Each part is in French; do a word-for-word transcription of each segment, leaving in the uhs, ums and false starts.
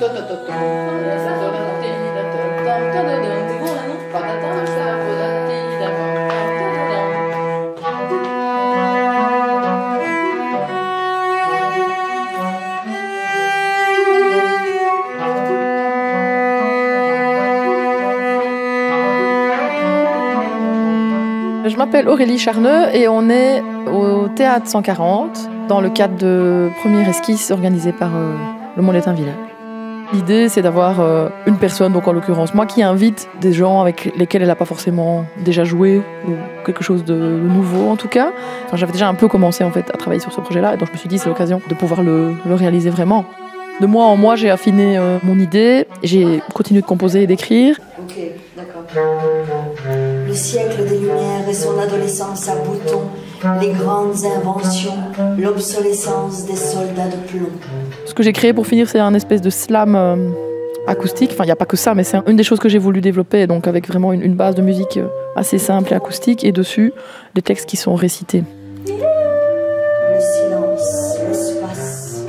Je m'appelle Aurélie Charneux et on est au Théâtre cent quarante dans le cadre de première esquisse organisée par euh, le Mont-les-Tins-Villers. L'idée, c'est d'avoir euh, une personne, donc en l'occurrence moi, qui invite des gens avec lesquels elle n'a pas forcément déjà joué ou quelque chose de nouveau en tout cas. Enfin, j'avais déjà un peu commencé en fait à travailler sur ce projet-là et donc je me suis dit c'est l'occasion de pouvoir le, le réaliser vraiment. De mois en mois, j'ai affiné euh, mon idée, j'ai continué de composer et d'écrire. Ok, d'accord. Le siècle des Lumières et son adolescence à boutons, les grandes inventions, l'obsolescence des soldats de plomb. Ce que j'ai créé pour finir, c'est un espèce de slam euh, acoustique. Enfin, il n'y a pas que ça, mais c'est une des choses que j'ai voulu développer, donc avec vraiment une, une base de musique assez simple et acoustique, et dessus, des textes qui sont récités. Le silence, l'espace,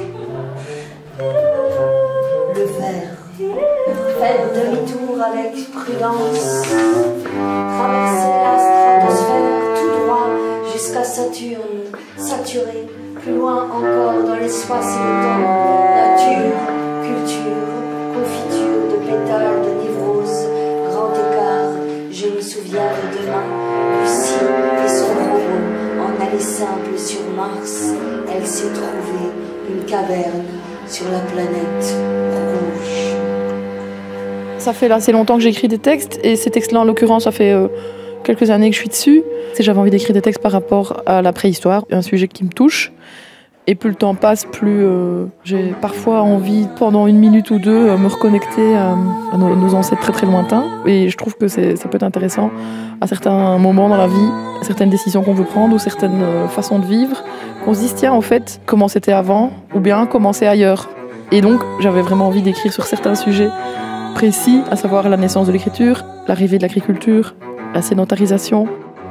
le verre. Faire demi-tour avec prudence, traverser la stratosphère tout droit jusqu'à Saturne, saturé, plus loin encore dans l'espace et le temps. Nature, culture, confiture de pétales de névrose, grand écart, je me souviens de demain. Lucie et son robot en aller simple sur Mars, elle s'est trouvée une caverne sur la planète rouge. Ça fait là assez longtemps que j'écris des textes et ces textes-là, en l'occurrence, ça fait euh, quelques années que je suis dessus. J'avais envie d'écrire des textes par rapport à la préhistoire, un sujet qui me touche. Et plus le temps passe, plus euh, j'ai parfois envie, pendant une minute ou deux, euh, me reconnecter à, à nos, nos ancêtres très très lointains. Et je trouve que ça peut être intéressant à certains moments dans la vie, à certaines décisions qu'on veut prendre ou certaines euh, façons de vivre, qu'on se dise tiens en fait comment c'était avant ou bien comment c'est ailleurs. Et donc j'avais vraiment envie d'écrire sur certains sujets précis, à savoir la naissance de l'écriture, l'arrivée de l'agriculture, la sédentarisation.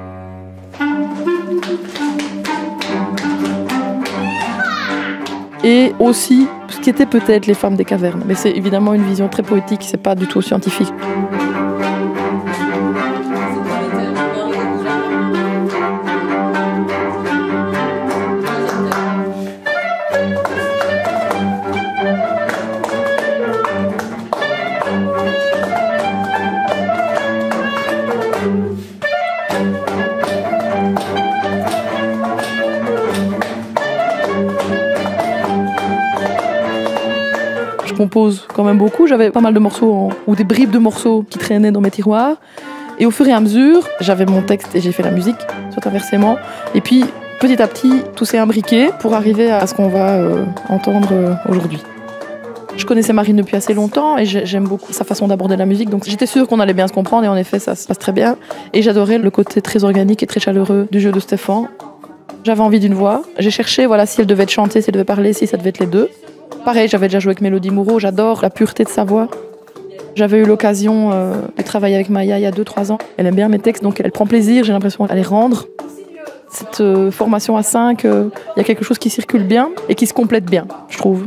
Et aussi ce qu'étaient peut-être les femmes des cavernes. Mais c'est évidemment une vision très poétique, c'est pas du tout scientifique. Je compose quand même beaucoup, j'avais pas mal de morceaux en, ou des bribes de morceaux qui traînaient dans mes tiroirs. Et au fur et à mesure, j'avais mon texte et j'ai fait la musique, soit inversement. Et puis petit à petit, tout s'est imbriqué pour arriver à ce qu'on va euh, entendre euh, aujourd'hui. Je connaissais Marine depuis assez longtemps et j'aime beaucoup sa façon d'aborder la musique, donc j'étais sûre qu'on allait bien se comprendre et en effet ça se passe très bien. Et j'adorais le côté très organique et très chaleureux du jeu de Stéphane. J'avais envie d'une voix, j'ai cherché voilà, si elle devait être chantée, si elle devait parler, si ça devait être les deux. Pareil, j'avais déjà joué avec Mélodie Moreau, j'adore la pureté de sa voix. J'avais eu l'occasion euh, de travailler avec Maya il y a deux trois ans. Elle aime bien mes textes, donc elle prend plaisir, j'ai l'impression à les rendre. Cette euh, formation à cinq, il euh, y a quelque chose qui circule bien et qui se complète bien, je trouve.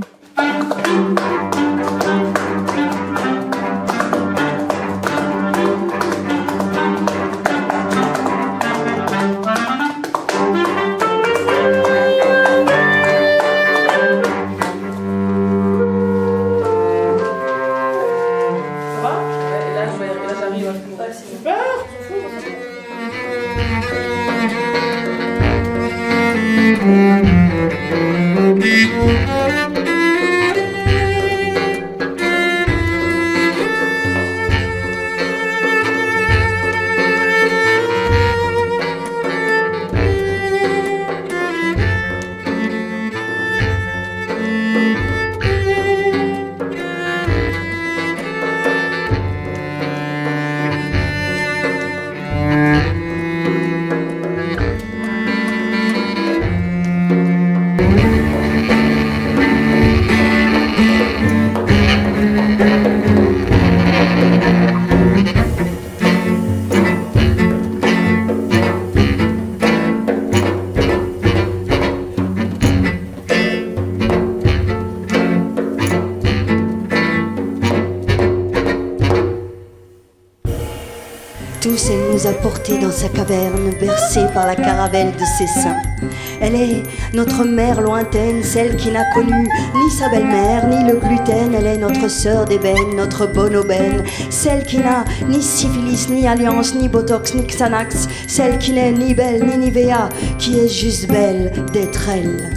douce, elle nous a portés dans sa caverne, bercée par la caravelle de ses seins. Elle est notre mère lointaine, celle qui n'a connu ni sa belle-mère, ni le gluten. Elle est notre sœur d'ébène, notre bonne aubaine, celle qui n'a ni syphilis, ni alliance, ni botox, ni Xanax, celle qui n'est ni belle, ni Nivea, qui est juste belle d'être elle.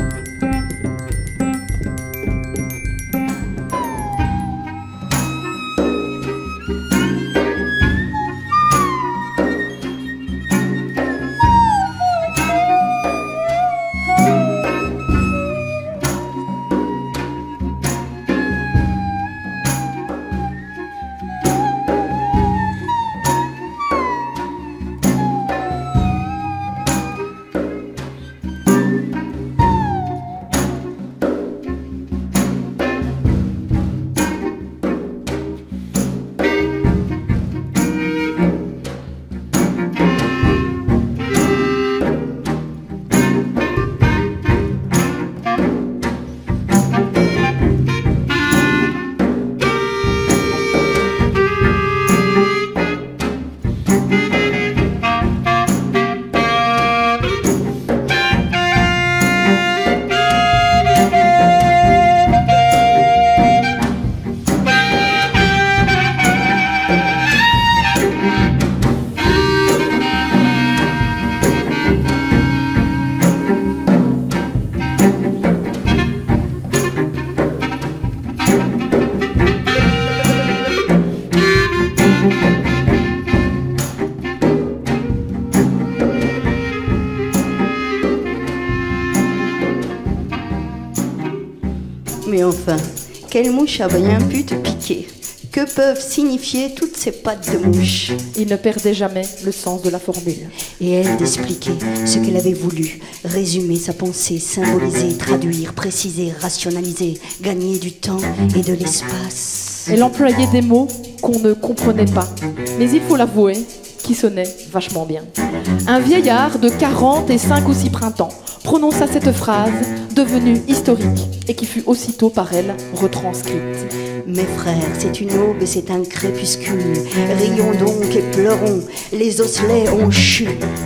Mais enfin, quelle mouche a bien pu te piquer? Que peuvent signifier toutes ces pattes de mouche? Il ne perdait jamais le sens de la formule. Et elle d'expliquer ce qu'elle avait voulu, résumer sa pensée, symboliser, traduire, préciser, rationaliser, gagner du temps et de l'espace. Elle employait des mots qu'on ne comprenait pas, mais il faut l'avouer, qui sonnaient vachement bien. Un vieillard de quarante et cinq ou six printemps prononça cette phrase, devenue historique, et qui fut aussitôt par elle retranscrite. Mes frères, c'est une aube et c'est un crépuscule. Rions donc et pleurons, les osselets ont chu.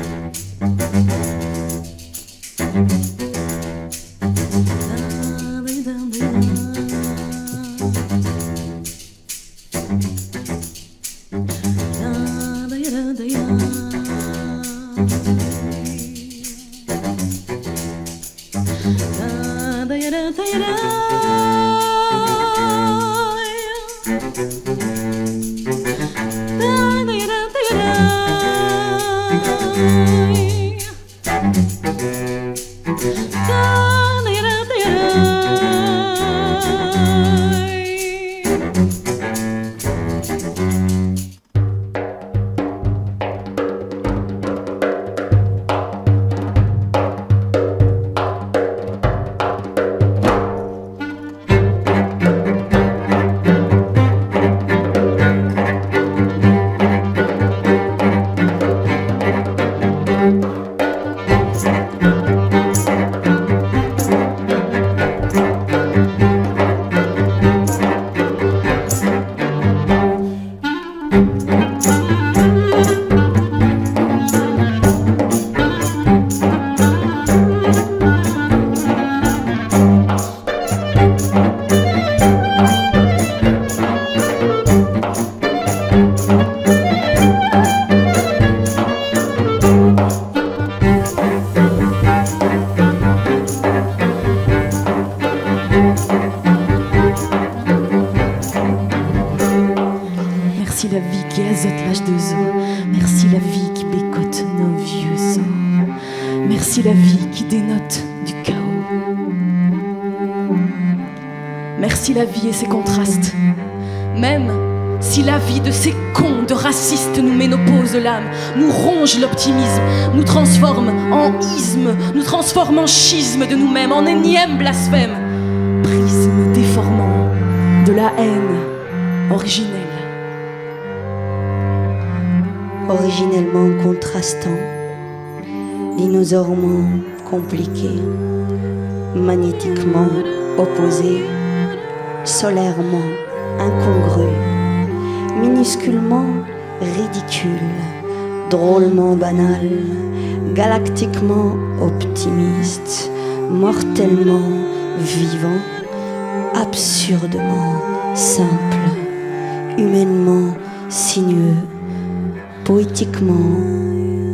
Merci la vie qui azote l'âge de zoo. Merci la vie qui bécote nos vieux os. Merci la vie qui dénote du chaos. Merci la vie et ses contrastes. Même si la vie de ces cons de racistes nous ménopause l'âme, nous ronge l'optimisme, nous transforme en isme, nous transforme en schisme de nous-mêmes, en énième blasphème, prisme déformant de la haine originelle. Originellement contrastant, dinosaurement compliqué, magnétiquement opposé, solairement incongru, minusculement ridicule, drôlement banal, galactiquement optimiste, mortellement vivant, absurdement simple, humainement sinueux, poétiquement